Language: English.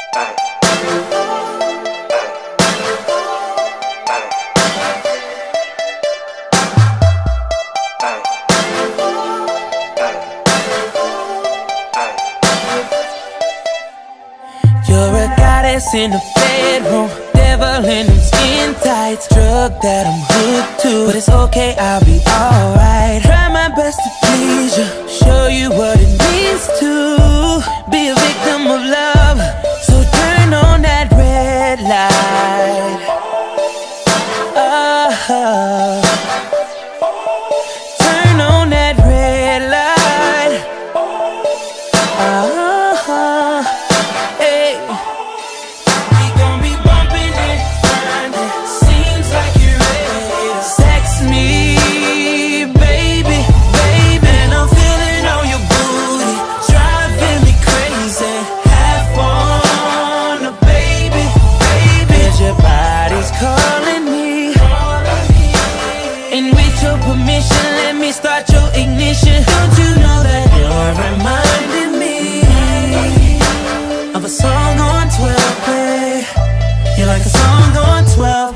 You're a goddess in the bedroom, devil in them skin tights, drug that I'm hooked to, but it's okay, I'll be alright. Try my best to please you, show you what it means to be a victim of love. So turn on that red light. Turn on that red light. Hey, we gon' be bumping and grinding. Seems like you're ready to sex me, baby, baby. And I'm feeling on your booty, driving me crazy. Have fun, baby, baby. 'Cause your body's calling me, and with your permission, let me start your ignition. Don't you know that you're reminding me of a song on 12 play? You're like a song on 12.